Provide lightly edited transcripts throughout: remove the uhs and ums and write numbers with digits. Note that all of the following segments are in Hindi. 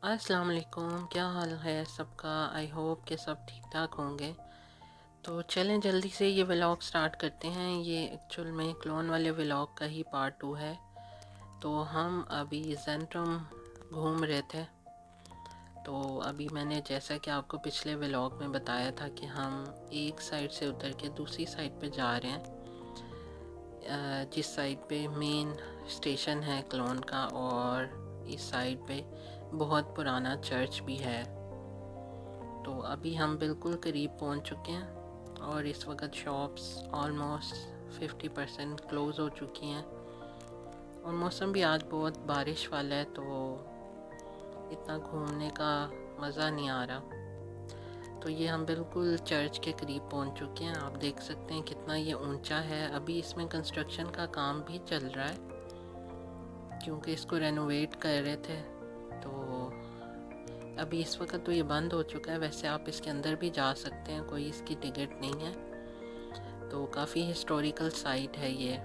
अस्सलाम वालेकुम, क्या हाल है सबका। आई होप कि सब ठीक ठाक होंगे। तो चलें जल्दी से ये व्लॉग स्टार्ट करते हैं। ये एक्चुअल में क्लोन वाले व्लॉग का ही पार्ट 2 है। तो हम अभी जेंट्रम घूम रहे थे। तो अभी मैंने जैसा कि आपको पिछले व्लॉग में बताया था कि हम एक साइड से उतर के दूसरी साइड पे जा रहे हैं, जिस साइड पे मेन स्टेशन है क्लोन का, और इस साइड पे बहुत पुराना चर्च भी है। तो अभी हम बिल्कुल करीब पहुंच चुके हैं और इस वक्त शॉप्स ऑलमोस्ट 50% क्लोज़ हो चुकी हैं और मौसम भी आज बहुत बारिश वाला है, तो इतना घूमने का मज़ा नहीं आ रहा। तो ये हम बिल्कुल चर्च के करीब पहुंच चुके हैं। आप देख सकते हैं कितना ये ऊंचा है। अभी इसमें कंस्ट्रक्शन का काम भी चल रहा है क्योंकि इसको रेनोवेट कर रहे थे। तो अभी इस वक्त तो ये बंद हो चुका है। वैसे आप इसके अंदर भी जा सकते हैं, कोई इसकी टिकट नहीं है। तो काफ़ी हिस्टोरिकल साइट है ये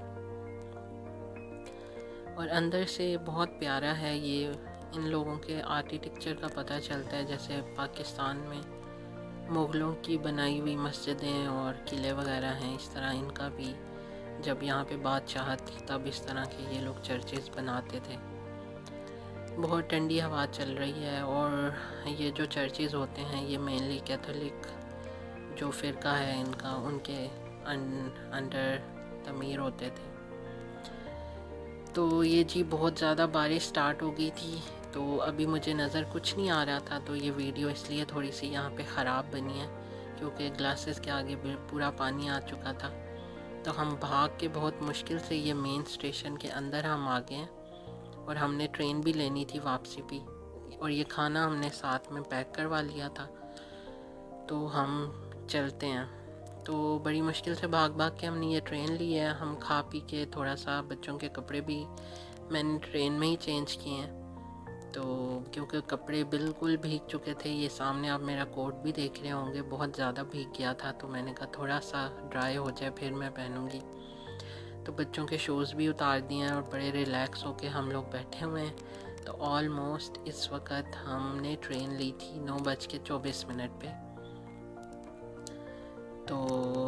और अंदर से बहुत प्यारा है ये। इन लोगों के आर्किटेक्चर का पता चलता है, जैसे पाकिस्तान में मुग़लों की बनाई हुई मस्जिदें और किले वगैरह हैं, इस तरह इनका भी जब यहाँ पे बादशाह थी तब इस तरह के ये लोग चर्चेज़ बनाते थे। बहुत ठंडी हवा चल रही है और ये जो चर्चेज़ होते हैं ये मेनली कैथोलिक जो फ़िरका है इनका, उनके अंडर तमीर होते थे। तो ये जी बहुत ज़्यादा बारिश स्टार्ट हो गई थी, तो अभी मुझे नज़र कुछ नहीं आ रहा था। तो ये वीडियो इसलिए थोड़ी सी यहाँ पे ख़राब बनी है क्योंकि ग्लासेस के आगे पूरा पानी आ चुका था। तो हम भाग के बहुत मुश्किल से ये मेन स्टेशन के अंदर हम आ गए हैं और हमने ट्रेन भी लेनी थी वापसी भी, और ये खाना हमने साथ में पैक करवा लिया था। तो हम चलते हैं। तो बड़ी मुश्किल से भाग भाग के हमने ये ट्रेन ली है। हम खा पी के थोड़ा सा बच्चों के कपड़े भी मैंने ट्रेन में ही चेंज किए हैं, तो क्योंकि कपड़े बिल्कुल भीग चुके थे। ये सामने आप मेरा कोट भी देख रहे होंगे, बहुत ज़्यादा भीग गया था। तो मैंने कहा थोड़ा सा ड्राई हो जाए फिर मैं पहनूँगी। तो बच्चों के शूज़ भी उतार दिए हैं और बड़े रिलैक्स होके हम लोग बैठे हुए हैं। तो ऑलमोस्ट इस वक्त हमने ट्रेन ली थी 9:24 पे। तो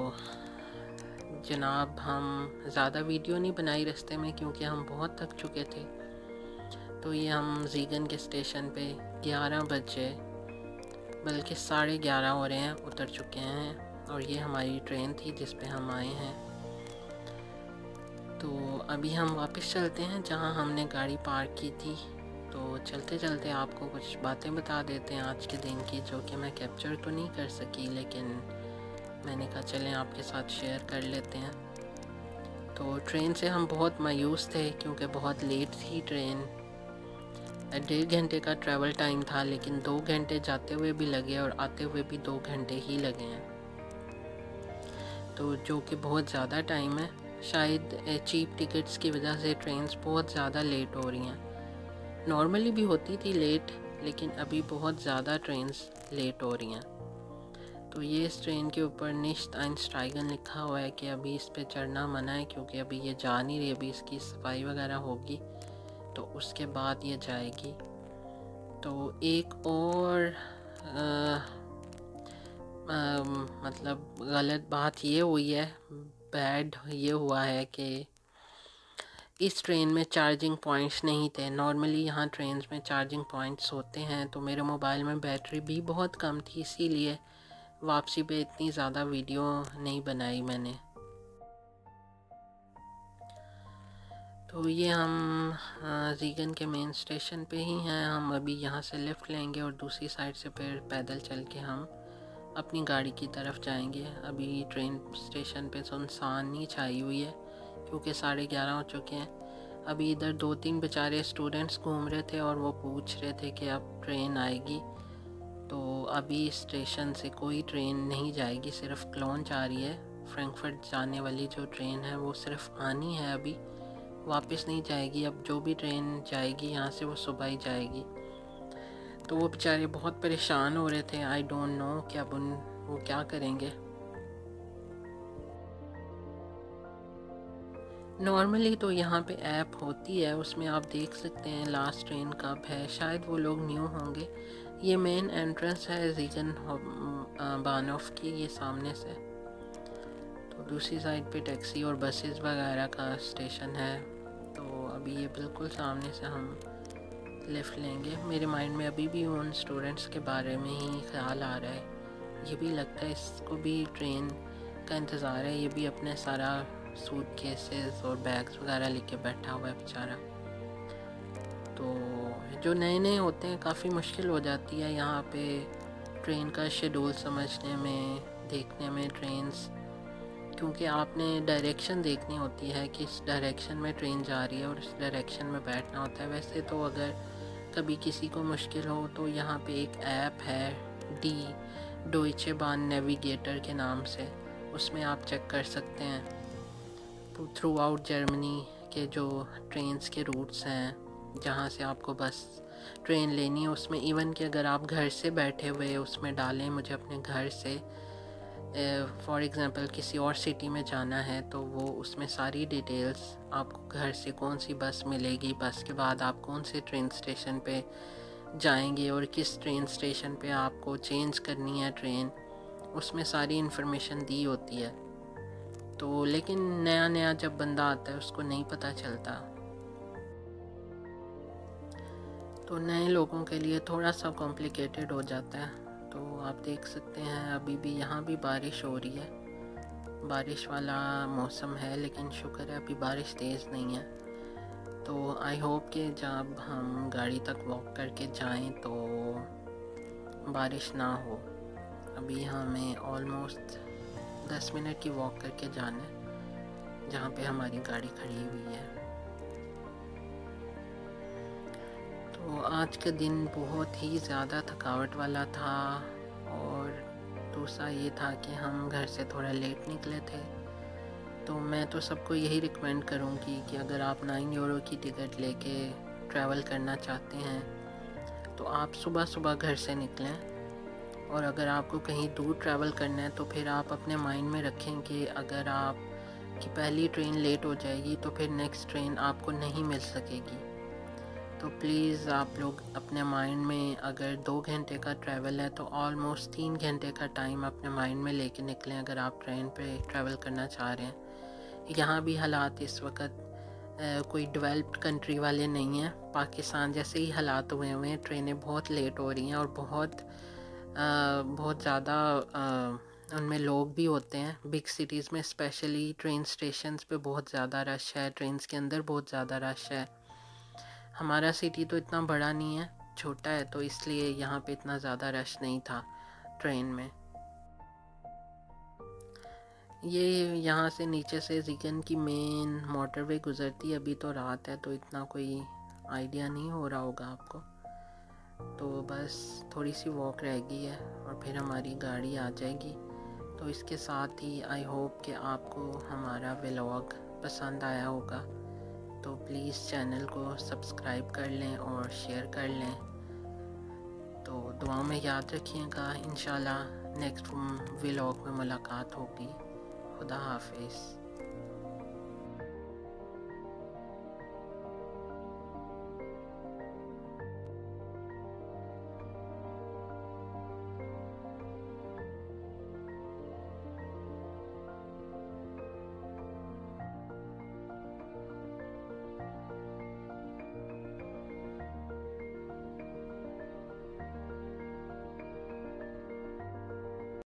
जनाब हम ज़्यादा वीडियो नहीं बनाई रास्ते में क्योंकि हम बहुत थक चुके थे। तो ये हम ज़ीगन के स्टेशन पे 11 बजे, बल्कि 11:30 हो रहे हैं, उतर चुके हैं और ये हमारी ट्रेन थी जिस पे हम आए हैं। तो अभी हम वापस चलते हैं जहां हमने गाड़ी पार्क की थी। तो चलते चलते आपको कुछ बातें बता देते हैं आज के दिन की, जो कि मैं कैप्चर तो नहीं कर सकी, लेकिन मैंने कहा चलें आपके साथ शेयर कर लेते हैं। तो ट्रेन से हम बहुत मायूस थे क्योंकि बहुत लेट थी ट्रेन। 1.5 घंटे का ट्रैवल टाइम था, लेकिन 2 घंटे जाते हुए भी लगे और आते हुए भी 2 घंटे ही लगे हैं, तो जो कि बहुत ज़्यादा टाइम है। शायद चीप टिकट्स की वजह से ट्रेन्स बहुत ज़्यादा लेट हो रही हैं। नॉर्मली भी होती थी लेट, लेकिन अभी बहुत ज़्यादा ट्रेन्स लेट हो रही हैं। तो ये इस ट्रेन के ऊपर निश्त आइंस्टाइगन लिखा हुआ है कि अभी इस पे चढ़ना मना है क्योंकि अभी ये जा नहीं रही, अभी इसकी सफाई वगैरह होगी तो उसके बाद ये जाएगी। तो एक और मतलब गलत बात ये हुई है, बैड ये हुआ है कि इस ट्रेन में चार्जिंग पॉइंट्स नहीं थे। नॉर्मली यहाँ ट्रेन्स में चार्जिंग पॉइंट्स होते हैं। तो मेरे मोबाइल में बैटरी भी बहुत कम थी, इसीलिए वापसी पे इतनी ज़्यादा वीडियो नहीं बनाई मैंने। तो ये हम ज़ीगन के मेन स्टेशन पे ही हैं। हम अभी यहाँ से लेफ़्ट लेंगे और दूसरी साइड से फिर पैदल चल के हम अपनी गाड़ी की तरफ जाएंगे। अभी ट्रेन स्टेशन पे सुनसानी छाई हुई है क्योंकि 11:30 हो चुके हैं। अभी इधर 2-3 बेचारे स्टूडेंट्स घूम रहे थे और वो पूछ रहे थे कि अब ट्रेन आएगी। तो अभी स्टेशन से कोई ट्रेन नहीं जाएगी, सिर्फ क्लोन जा रही है। फ्रैंकफर्ट जाने वाली जो ट्रेन है वो सिर्फ आनी है, अभी वापस नहीं जाएगी। अब जो भी ट्रेन जाएगी यहाँ से वो सुबह ही जाएगी। तो वो बेचारे बहुत परेशान हो रहे थे। आई डोंट नो कि अब वो क्या करेंगे। नॉर्मली तो यहाँ पे ऐप होती है, उसमें आप देख सकते हैं लास्ट ट्रेन कब है। शायद वो लोग न्यू होंगे। ये मेन एंट्रेंस है ज़ीगन बानॉफ की, ये सामने से। तो दूसरी साइड पे टैक्सी और बसेस वगैरह का स्टेशन है। तो अभी ये बिल्कुल सामने से हम लेफ़्ट लेंगे। मेरे माइंड में अभी भी उन स्टूडेंट्स के बारे में ही ख्याल आ रहा है। ये भी लगता है इसको भी ट्रेन का इंतज़ार है। ये भी अपने सारा सूट केसेस और बैग्स वगैरह लेके बैठा हुआ है बेचारा। तो जो नए नए होते हैं काफ़ी मुश्किल हो जाती है यहाँ पे ट्रेन का शेड्यूल समझने में, देखने में ट्रेन्स, क्योंकि आपने डायरेक्शन देखनी होती है कि इस डायरेक्शन में ट्रेन जा रही है और इस डायरेक्शन में बैठना होता है। वैसे तो अगर कभी किसी को मुश्किल हो तो यहाँ पे एक ऐप है डी डोइचे बान नेविगेटर के नाम से, उसमें आप चेक कर सकते हैं थ्रू आउट जर्मनी के जो ट्रेन्स के रूट्स हैं, जहाँ से आपको बस ट्रेन लेनी है। उसमें इवन कि अगर आप घर से बैठे हुए उसमें डालें मुझे अपने घर से फॉर एग्ज़ाम्पल किसी और सिटी में जाना है, तो वो उसमें सारी डिटेल्स आपको घर से कौन सी बस मिलेगी, बस के बाद आप कौन से ट्रेन स्टेशन पे जाएंगे और किस ट्रेन स्टेशन पे आपको चेंज करनी है ट्रेन, उसमें सारी इन्फॉर्मेशन दी होती है। तो लेकिन नया नया जब बंदा आता है उसको नहीं पता चलता, तो नए लोगों के लिए थोड़ा सा कॉम्प्लिकेटेड हो जाता है। तो आप देख सकते हैं अभी भी यहाँ भी बारिश हो रही है, बारिश वाला मौसम है, लेकिन शुक्र है अभी बारिश तेज़ नहीं है। तो आई होप कि जब हम गाड़ी तक वॉक करके जाएं तो बारिश ना हो। अभी हमें ऑलमोस्ट 10 मिनट की वॉक करके जाना है जहाँ पे हमारी गाड़ी खड़ी हुई है। तो आज का दिन बहुत ही ज़्यादा थकावट वाला था, और दूसरा ये था कि हम घर से थोड़ा लेट निकले थे। तो मैं तो सबको यही रिकमेंड करूँगी कि अगर आप 9 यूरो की टिकट लेके ट्रैवल करना चाहते हैं तो आप सुबह सुबह घर से निकलें। और अगर आपको कहीं दूर ट्रैवल करना है तो फिर आप अपने माइंड में रखें कि अगर आप की पहली ट्रेन लेट हो जाएगी तो फिर नेक्स्ट ट्रेन आपको नहीं मिल सकेगी। तो प्लीज़ आप लोग अपने माइंड में, अगर 2 घंटे का ट्रैवल है तो ऑलमोस्ट 3 घंटे का टाइम अपने माइंड में लेके निकलें अगर आप ट्रेन पे ट्रैवल करना चाह रहे हैं। यहाँ भी हालात इस वक्त कोई डेवलप्ड कंट्री वाले नहीं हैं, पाकिस्तान जैसे ही हालात हुए हैं। ट्रेनें बहुत लेट हो रही हैं और बहुत ज़्यादा उनमें लोग भी होते हैं। बिग सिटीज़ में स्पेशली ट्रेन स्टेशंस पे बहुत ज़्यादा रश है, ट्रेन्स के अंदर बहुत ज़्यादा रश है। हमारा सिटी तो इतना बड़ा नहीं है, छोटा है, तो इसलिए यहाँ पे इतना ज़्यादा रश नहीं था ट्रेन में। ये यहाँ से नीचे से ज़ीगन की मेन मोटरवे गुज़रती है। अभी तो रात है तो इतना कोई आइडिया नहीं हो रहा होगा आपको। तो बस थोड़ी सी वॉक रह गई है और फिर हमारी गाड़ी आ जाएगी। तो इसके साथ ही आई होप कि आपको हमारा व्लॉग पसंद आया होगा। तो प्लीज़ चैनल को सब्सक्राइब कर लें और शेयर कर लें। तो दुआ में याद रखिएगा। इंशाल्लाह नेक्स्ट व्लॉग में मुलाकात होगी। खुदा हाफिज़।